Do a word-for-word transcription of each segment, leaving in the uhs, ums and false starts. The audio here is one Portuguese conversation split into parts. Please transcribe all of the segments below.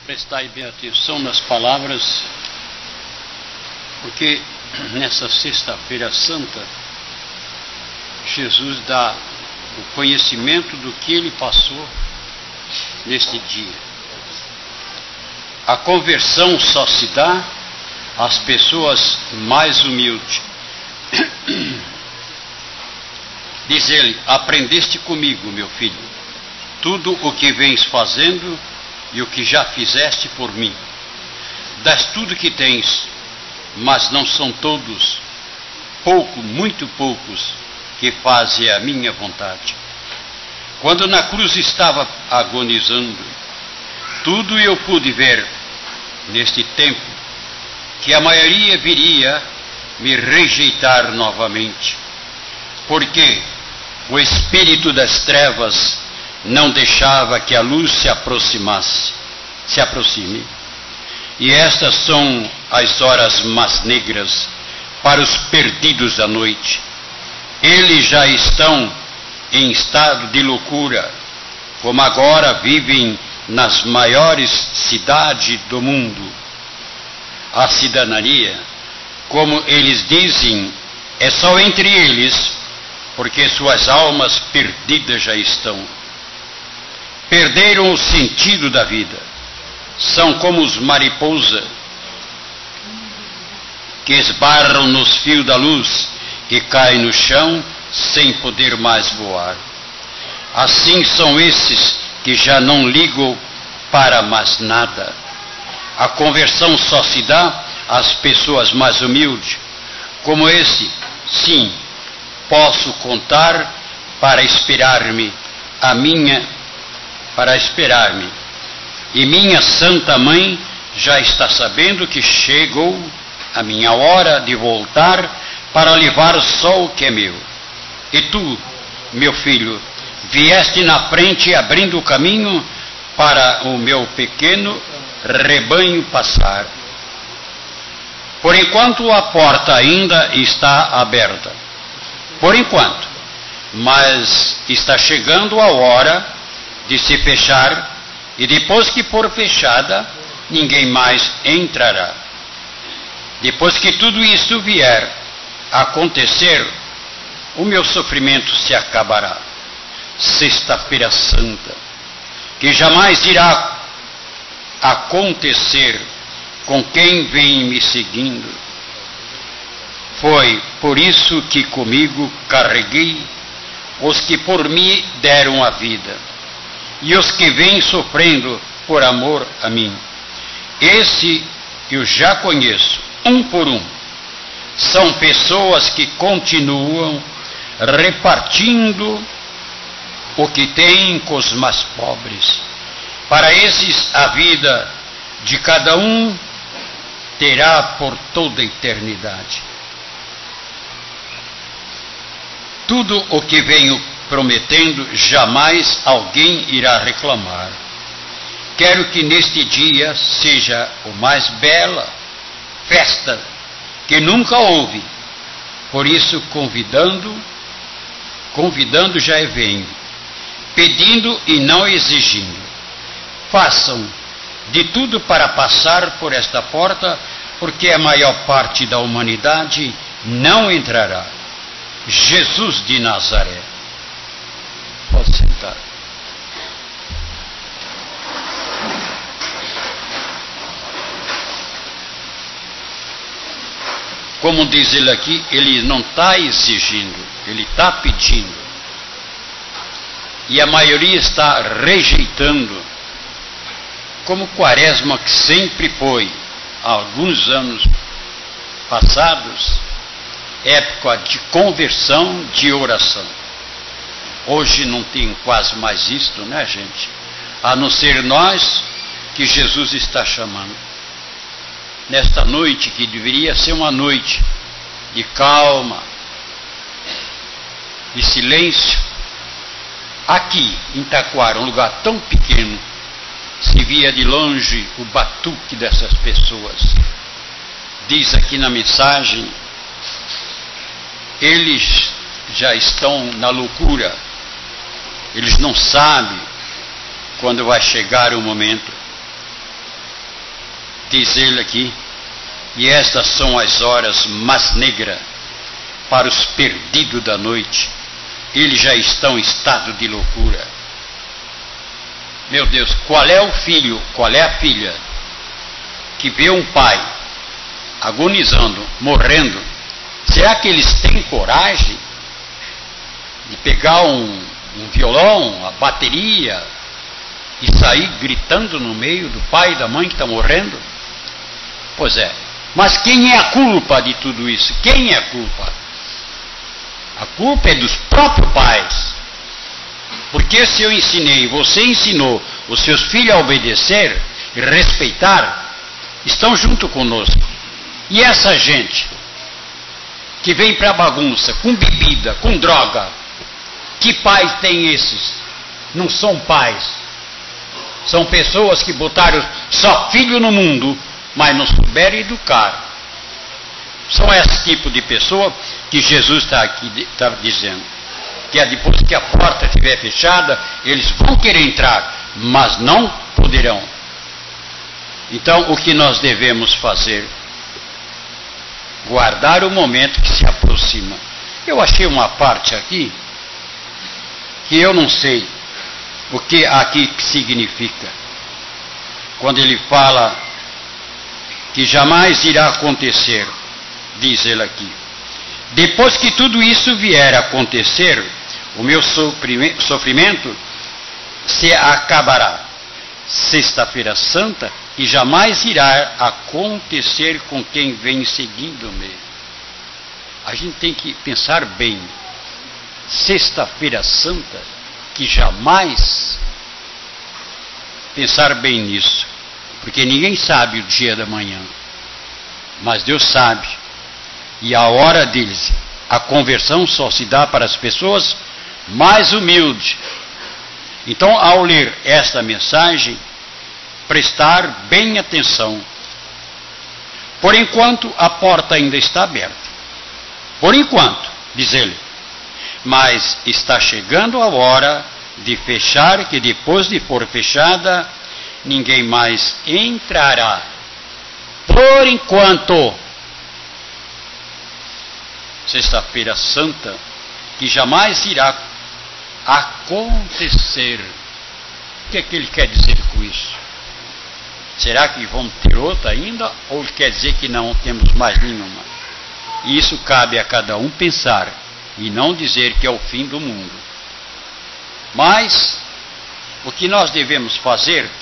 prestai bem atenção nas palavras, porque nessa sexta-feira santa, Jesus dá o conhecimento do que ele passou neste dia. A conversão só se dá às pessoas mais humildes. Diz ele: aprendeste comigo, meu filho, tudo o que vens fazendo e o que já fizeste por mim. Das tudo que tens, mas não são todos, pouco, muito poucos, que fazem a minha vontade. Quando na cruz estava agonizando, tudo eu pude ver neste tempo, que a maioria viria me rejeitar novamente, porque o espírito das trevas não deixava que a luz se aproximasse, se aproxime. E estas são as horas mais negras para os perdidos da noite. Eles já estão em estado de loucura, como agora vivem nas maiores cidades do mundo. A cidadania, como eles dizem, é só entre eles, porque suas almas perdidas já estão. Perderam o sentido da vida. São como os mariposas que esbarram nos fios da luz e caem no chão sem poder mais voar. Assim são esses que já não ligam para mais nada. A conversão só se dá às pessoas mais humildes, como esse. Sim, posso contar para esperar-me a minha para esperar-me. E minha Santa Mãe já está sabendo que chegou a minha hora de voltar para levar só o que é meu. E tu, meu filho, vieste na frente abrindo o caminho para o meu pequeno rebanho passar. Por enquanto a porta ainda está aberta. Por enquanto. Mas está chegando a hora de se fechar, e depois que for fechada, ninguém mais entrará. Depois que tudo isto vier a acontecer, o meu sofrimento se acabará. Sexta-feira Santa, que jamais irá acontecer com quem vem me seguindo. Foi por isso que comigo carreguei os que por mim deram a vida, e os que vêm sofrendo por amor a mim. Esse eu já conheço, um por um. São pessoas que continuam repartindo o que têm com os mais pobres. Para esses, a vida de cada um terá por toda a eternidade. Tudo o que venho prometendo, jamais alguém irá reclamar. Quero que neste dia seja o mais bela festa que nunca houve. Por isso, convidando, convidando já venho, pedindo e não exigindo. Façam de tudo para passar por esta porta, porque a maior parte da humanidade não entrará. Jesus de Nazaré. Pode sentar. Como diz ele aqui, ele não está exigindo, ele está pedindo. E a maioria está rejeitando, como Quaresma, que sempre foi, há alguns anos passados, época de conversão, de oração. Hoje não tem quase mais isto, né, gente? A não ser nós que Jesus está chamando. Nesta noite, que deveria ser uma noite de calma, de silêncio, aqui em Taquara, um lugar tão pequeno, se via de longe o batuque dessas pessoas. Diz aqui na mensagem, eles já estão na loucura. Eles não sabem quando vai chegar o momento. diz ele aqui, e estas são as horas mais negras para os perdidos da noite. Eles já estão em estado de loucura. Meu Deus, qual é o filho, qual é a filha que vê um pai agonizando, morrendo? Será que eles têm coragem de pegar um, um violão, a bateria e sair gritando no meio do pai e da mãe que está morrendo? Pois é, mas quem é a culpa de tudo isso? Quem é a culpa? A culpa é dos próprios pais. Porque se eu ensinei, você ensinou os seus filhos a obedecer e respeitar, estão junto conosco. E essa gente que vem para a bagunça, com bebida, com droga, que pais tem esses? Não são pais. São pessoas que botaram só filho no mundo, mas não souberam educar. São esse tipo de pessoa que Jesus está aqui tá dizendo. Que é depois que a porta estiver fechada, eles vão querer entrar, mas não poderão. Então, o que nós devemos fazer? Guardar o momento que se aproxima. Eu achei uma parte aqui, que eu não sei o que aqui significa. Quando ele fala que jamais irá acontecer, diz ele aqui. Depois que tudo isso vier a acontecer, o meu sofrimento se acabará. Sexta-feira Santa, e jamais irá acontecer com quem vem seguindo-me. A gente tem que pensar bem. Sexta-feira Santa, que jamais pensar bem nisso, porque ninguém sabe o dia da manhã, mas Deus sabe. E a hora deles, a conversão só se dá para as pessoas mais humildes. Então, ao ler esta mensagem, prestar bem atenção. Por enquanto, a porta ainda está aberta. Por enquanto, diz ele. Mas está chegando a hora de fechar, que depois de for fechada, ninguém mais entrará. Por enquanto. Sexta-feira Santa, que jamais irá acontecer. O que é que ele quer dizer com isso? Será que vamos ter outra ainda? Ou quer dizer que não temos mais nenhuma? E isso cabe a cada um pensar, e não dizer que é o fim do mundo. Mas, o que nós devemos fazer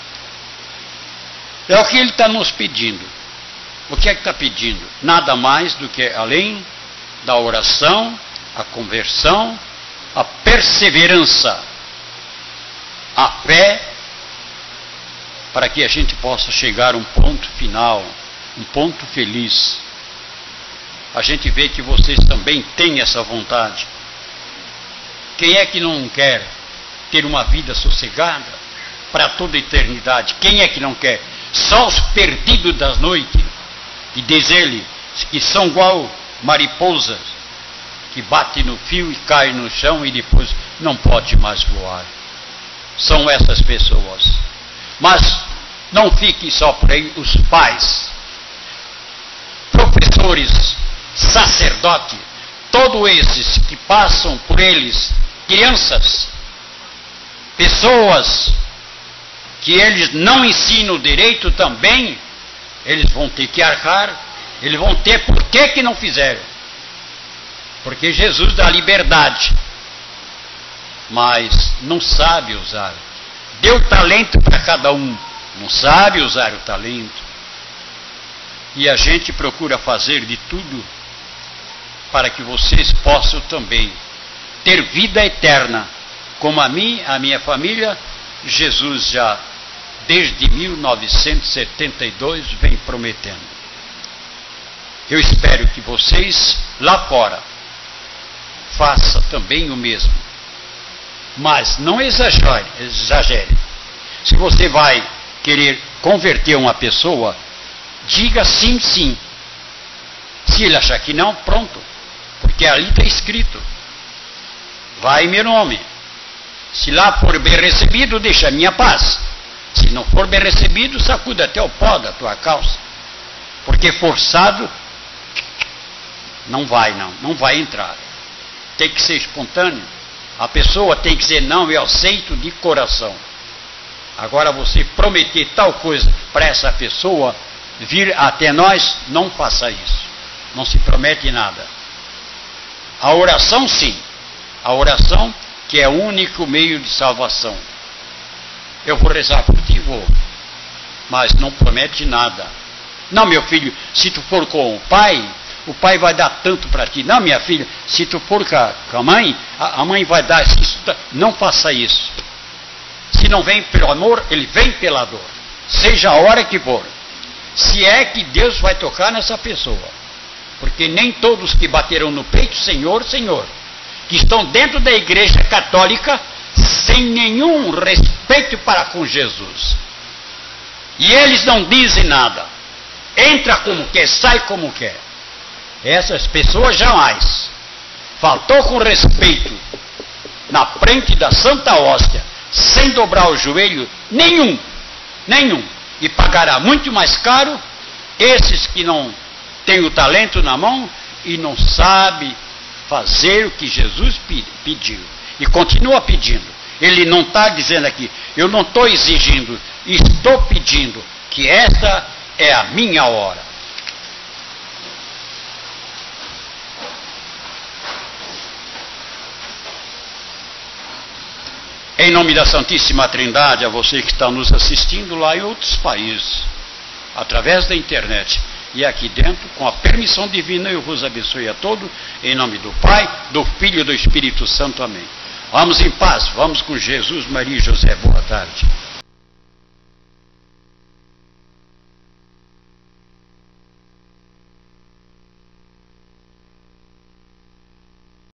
é o que ele está nos pedindo. O que é que está pedindo? Nada mais do que além da oração, a conversão, a perseverança, a fé, para que a gente possa chegar a um ponto final, um ponto feliz. A gente vê que vocês também têm essa vontade. Quem é que não quer ter uma vida sossegada para toda a eternidade? Quem é que não quer? Só os perdidos das noites, e diz ele, que são igual mariposas, que bate no fio e cai no chão e depois não pode mais voar. São essas pessoas. Mas não fiquem só por aí os pais, professores, sacerdotes, todos esses que passam por eles, crianças, pessoas que eles não ensinam direito também, eles vão ter que arcar, eles vão ter por que que não fizeram. Porque Jesus dá liberdade, mas não sabe usar. Deu talento para cada um, não sabe usar o talento. E a gente procura fazer de tudo para que vocês possam também ter vida eterna, como a mim, a minha família, Jesus já desde mil novecentos e setenta e dois vem prometendo. Eu espero que vocês lá fora façam também o mesmo. Mas não exagere, exagere. Se você vai querer converter uma pessoa, diga sim, sim. Se ele achar que não, pronto. Porque ali está escrito: vai meu nome. Se lá for bem recebido, deixa a minha paz. Se não for bem recebido, sacuda até o pó da tua calça. Porque forçado, não vai não, não vai entrar. Tem que ser espontâneo. A pessoa tem que dizer, não, eu aceito de coração. Agora você prometer tal coisa para essa pessoa vir até nós, não faça isso. Não se promete nada. A oração sim. A oração que é o único meio de salvação. Eu vou rezar por ti, vou. Mas não promete nada. Não, meu filho, se tu for com o pai, o pai vai dar tanto para ti. Não, minha filha, se tu for com a, com a mãe, a, a mãe vai dar isso. Não faça isso. Se não vem pelo amor, ele vem pela dor. Seja a hora que for. Se é que Deus vai tocar nessa pessoa. Porque nem todos que bateram no peito, Senhor, Senhor, que estão dentro da igreja católica, sem nenhum respeito para com Jesus. E eles não dizem nada. Entra como quer, sai como quer. Essas pessoas jamais. Faltou com respeito na frente da Santa Hóstia, sem dobrar o joelho, nenhum, nenhum. E pagará muito mais caro esses que não têm o talento na mão e não sabem fazer o que Jesus pediu. E continua pedindo. Ele não está dizendo aqui, eu não estou exigindo, estou pedindo que esta é a minha hora. Em nome da Santíssima Trindade, a você que está nos assistindo lá em outros países, através da internet e aqui dentro, com a permissão divina, eu vos abençoe a todos, em nome do Pai, do Filho e do Espírito Santo. Amém. Vamos em paz, vamos com Jesus, Maria e José. Boa tarde.